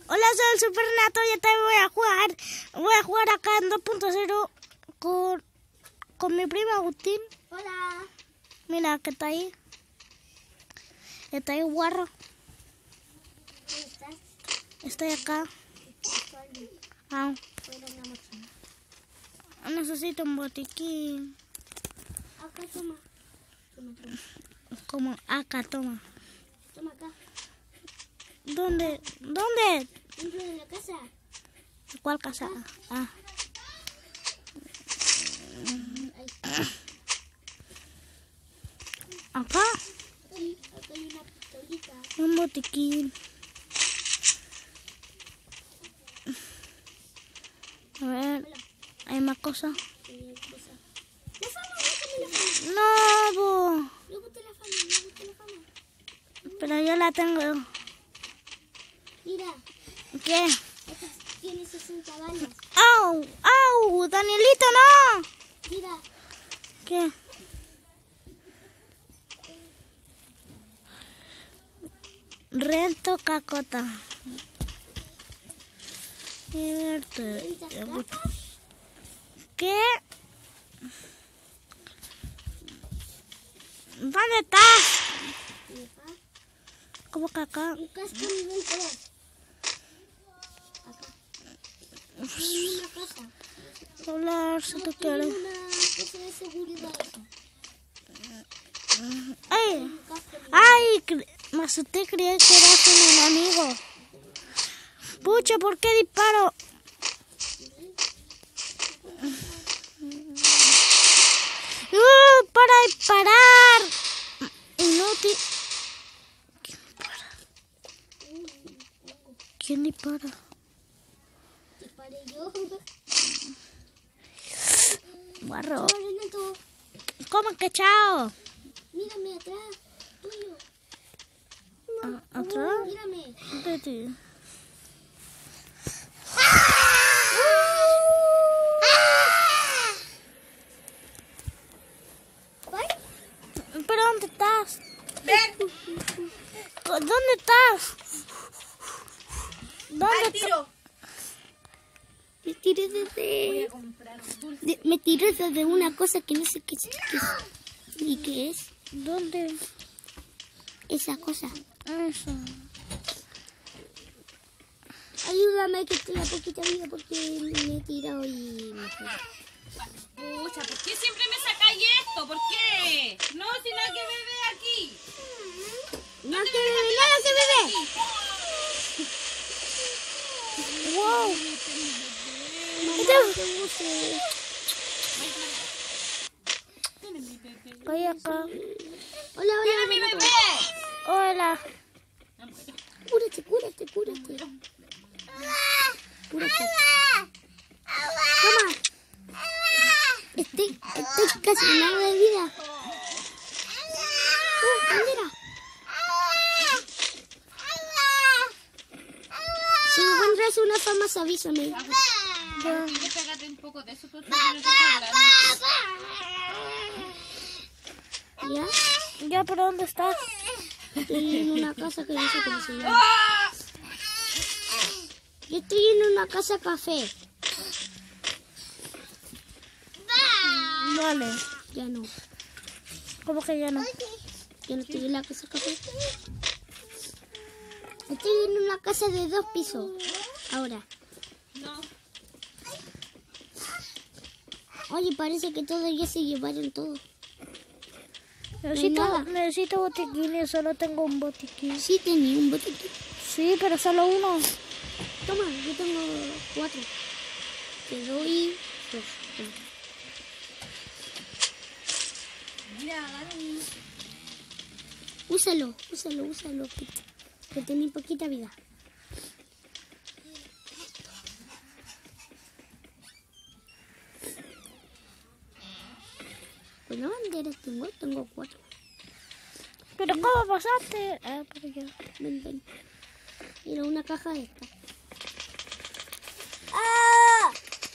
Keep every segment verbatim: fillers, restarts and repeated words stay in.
Hola, soy el Super Nato y esta vez voy a jugar. Voy a jugar acá en dos punto cero con, con mi primo Agustín. Hola. Mira, que está ahí. Está ahí guarro. ¿Dónde estás? Estoy acá. Ah, Fuera una mochila. necesito un botiquín. Acá, toma. Toma, toma. Como acá, toma. Toma acá. ¿Dónde? ¿Dónde? Dentro de la casa. ¿Cuál casa? Ah. Ahí. ¿Acá? Sí, acá hay una pistolita. Un botiquín. A ver, hay más cosas. Eh, cosa. La fama, déjame la fama. No, bo. Me gusta la fama, me gusta la fama. Pero yo la tengo. Mira, ¿Qué? esta tiene sesenta balas. ¡Au! ¡Au! ¡Danielito, no! Mira, ¿Qué? Rento cacota. ¿Qué? ¿Dónde estás? acá. ¿Cómo que acá? Un casco nivel tres. Acá. En una casa. Hola, si tú quieres. Tiene una cosa de seguridad esa. ¡Ay! Un casco nivel ¡Ay! cre- Me asusté, creí que eras un enemigo. Pucha, ¿por qué disparo? ¡Uh! ¡Para disparar! Inútil. ¿Quién dispara? ¿Quién dispara? Disparé yo. Barro. Chao, Renato. ¿Cómo que chao? Mírame atrás. Tuyo. Ah, ¿Atrás? Mírame. De ti. ¿Pero dónde estás? ¿Dónde estás? ¿Dónde estás? Me tiré desde... de- me tiré desde una cosa que no sé qué es. Qué es. ¿Y qué es? ¿Dónde? Esa cosa. Eso. Ayúdame que estoy a poquita vida porque me he tirado y... me fui. Pucha, ¿por qué siempre me sacáis esto? ¿Por qué? No, si nada que bebé aquí. No que bebé, no que bebé. ¡Wow! Mamá, te guste. Estoy acá. Hola, hola, ¡Mira mi Renato. bebé! Hola. Cúrate, cúrate, cúrate. Cúrate. Toma. Estoy, estoy casi nada de vida. Oh, mira. Si encuentras una fama, avísame. Ya. Así que pégate un poco de eso, por favor, no te puedo hablar. ¿Ya? ¿Ya pero dónde estás? Estoy en una casa que no sé cómo se llama. Yo estoy en una casa café. Vale. Ya no. ¿Cómo que ya no? Ya no estoy en la casa café. Estoy en una casa de dos pisos. Ahora. No. Oye, parece que todos ya se llevaron todo. Necesito, nada. necesito botiquines, solo tengo un botiquín. Sí, tenía un botiquín. Sí, pero solo uno. Toma, yo tengo cuatro. Te doy dos. Toma. Mira, Dani. Úsalo, úsalo, úsalo. Que, que tenés poquita vida. ¿Cuántas banderas tengo? Tengo cuatro. ¿Pero cómo pasaste? Ah, pero yo. Ven, ven. Mira, una caja esta. ¡Ah!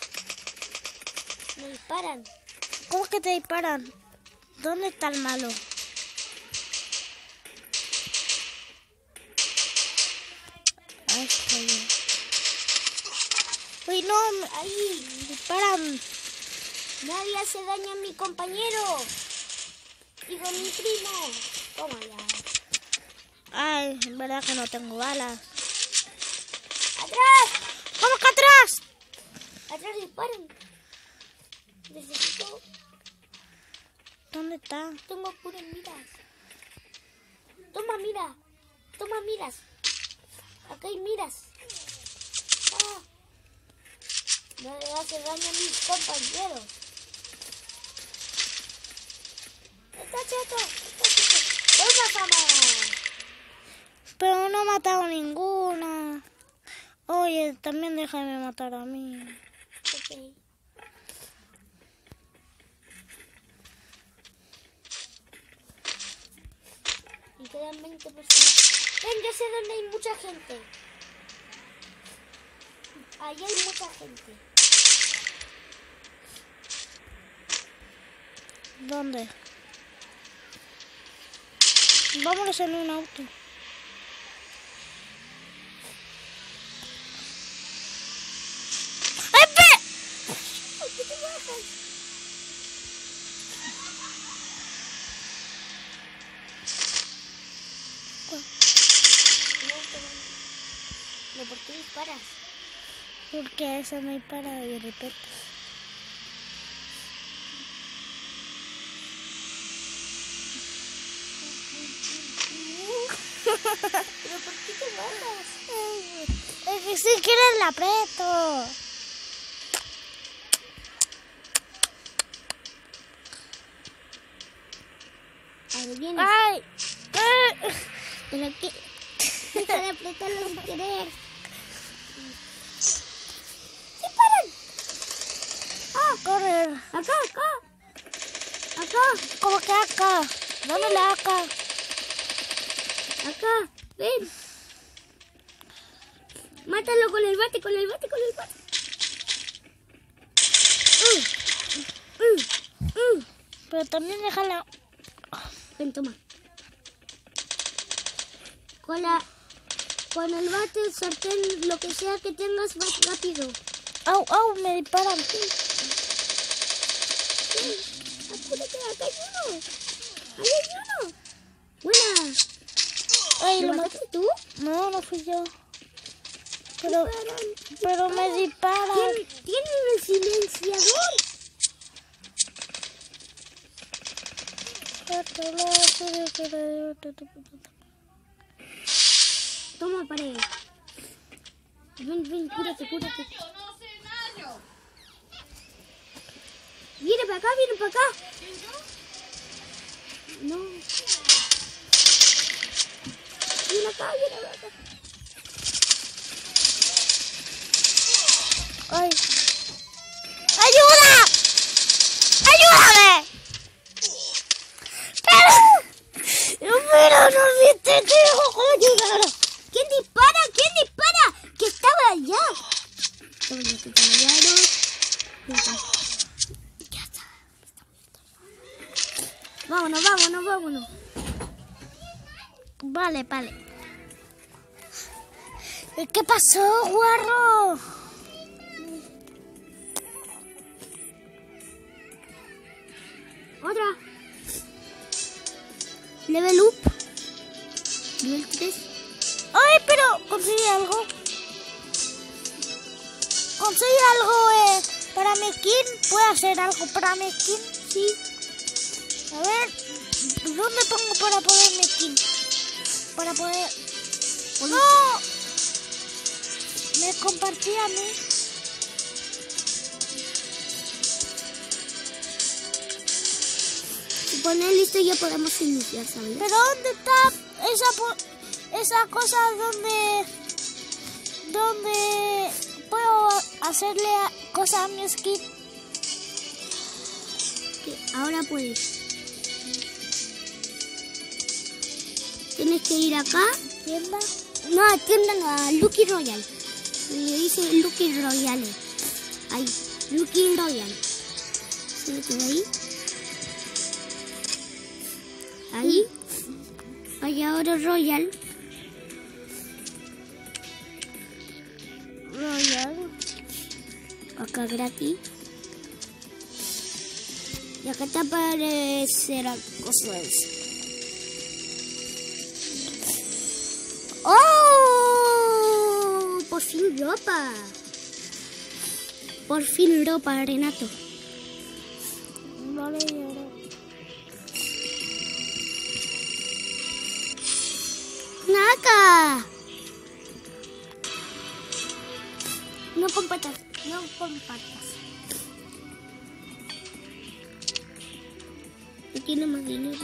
Me disparan. ¿Cómo que te disparan? ¿Dónde está el malo? Ahí está bien. Uy, no, me Ahí. disparan. Nadie hace daño a mi compañero. Digo, mi primo. Toma ya. Ay, es verdad que no tengo balas. ¡Atrás! ¡Vamos que atrás! ¡Atrás disparan! Necesito... ¿Dónde está? Tengo puras miras. Toma, mira. Toma, miras. Acá hay miras. Ah. No le hace daño a mis compañeros. Está cheto. Está cheto. ¡Toma, fama! Pero no he matado ninguna. Oye, también déjame matar a mí. Ok. Y quedan veinte personas. Ven, yo sé dónde hay mucha gente. Ahí hay mucha gente. ¿Dónde? Vámonos en un auto. ¿Por qué te bajas? No, pero... ¿No, por qué disparas? Porque a esa me para de repente. ¿Pero por qué te bajas? Es que si quieres la aprieto. Ahí viene. ¡Ay! ¡Ay! Pero que... Deja de apretarlo sin querer. ¡Disparan! ¡Ah! ¡Correr! Acá, acá. Acá, ¿Cómo que acá? ¿Dónde la acá? acá. Ven. Mátalo con el bate, con el bate, con el bate. Mm, mm, mm. Pero también déjala. Ven, toma. Con la... Con el bate, el sartén, lo que sea que tengas, más rápido. ¡Au, au! Me disparan. Apúrate, acá hay uno. Ahí hay uno. Buena. Ay, ¿Lo lo mataste maté. tú? No, no fui yo. Pero, Disparan. pero me disparan. ¿Tienen, tienen el silenciador? Toma, pared. Ven, ven, cúrate, cúrate. No sé daño. Viene para acá, viene para acá. No. Viene acá, viene acá. ¡Ay! ¡Ayuda! ¡Ayúdame! ¡Pero! ¡Pero no viste que hijo ayudar! ¿Quién dispara? ¿Quién dispara? Que estaba allá. Estaba allá, que estaba allá, no. Ya está. Vámonos, vámonos, vámonos. Vale, vale. ¿Qué pasó, guarro? Otra. Level up. Nivel tres. ¡Ay, pero conseguí algo! Conseguí algo eh, para mi skin. ¿Puedo hacer algo para mi skin? Sí. A ver, ¿dónde pongo para poner mi skin? Para poder... ¡No! Me compartí a mí. Si pones listo ya podemos iniciar, ¿sabes? ¿Pero dónde está esa, po- esa cosa donde... donde puedo hacerle a- cosas a mi skin? Que ahora puedes. Tienes que ir acá. ¿Tienda? No, a tienda no, a Lucky Royal. Le dice Lucky Royale. Ahí, Lucky Royal. ¿Se ve todo ahí? Ahí. Hay ahora Royal. Royal. busca gratis. Y acá te aparecerá cosas. ¡Oh! Por fin ropa. Por fin ropa, Renato. Vale, lloro. ¡Naka! No compartas, no compartas. No tiene más dinero.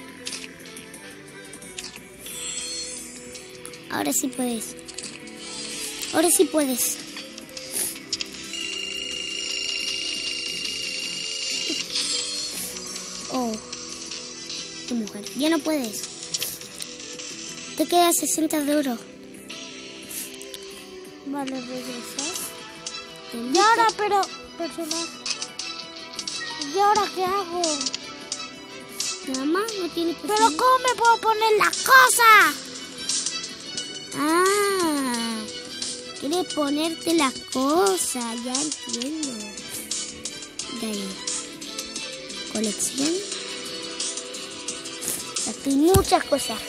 Ahora sí puedes. Ahora sí puedes. Oh, tu mujer. Ya no puedes. Te queda sesenta de oro. Vale, regresar. Te Y invito. ahora, pero... personaje. ¿Y ahora qué hago? Nada más no tiene ¿Pero personaje. cómo me puedo poner las cosas? Ah, quieres ponerte las cosas, ya entiendo. Dale. Colección. Aquí hay muchas cosas.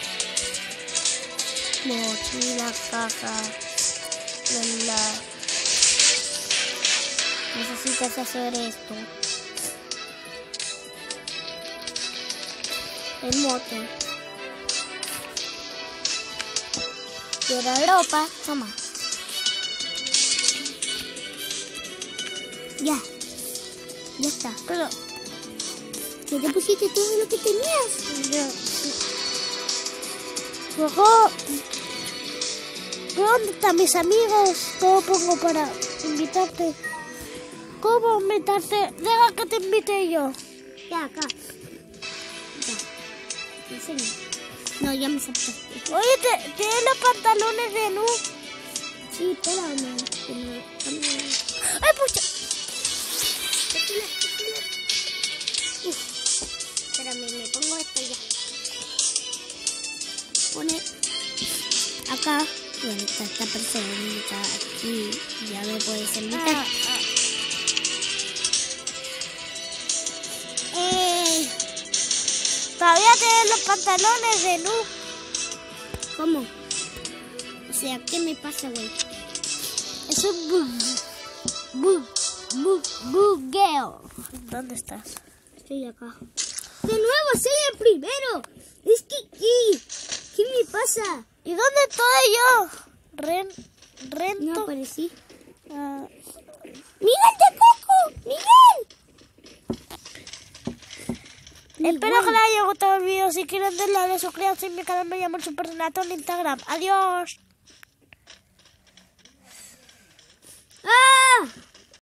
Mochila, caja, la... Necesitas hacer esto. El moto. Quiero ropa. Toma. Ya. Ya está. Pero... ¿Ya te pusiste todo lo que tenías? Ya, sí. Luego... ¿Dónde están mis amigos? ¿Cómo pongo para invitarte? ¿Cómo invitarte? Deja que te invite yo. Ya, acá. Ya. Te enseño. No, ya me aceptaste. Oye, ¿te- ¿tienes los pantalones de Nu? Sí, espérame. que me- dame- ¡Ay, pucha! Tequila, tequila. Uf. Espérame, me pongo esto ya. Pone acá. Bueno, está esta persona está aquí. Ya me puedes invitar. Ah, ah. Eh, Todavía tienes los pantalones de Nu. ¿Cómo? O sea, ¿qué me pasa, güey? Es un bug. Bug. Bug. Bugueo. ¿Dónde estás? Estoy acá. De nuevo, soy el primero. Es que, ¿qué? ¿Qué me pasa? ¿Y dónde estoy yo? Ren... Rento... No aparecí. Ah, ¡Miguel de Coco! ¡Miguel! espero que les haya gustado el video. Si quieren darle a like, suscríbanse a mi canal. Me llamo Super Renato en Instagram. Adiós. ¡Ah!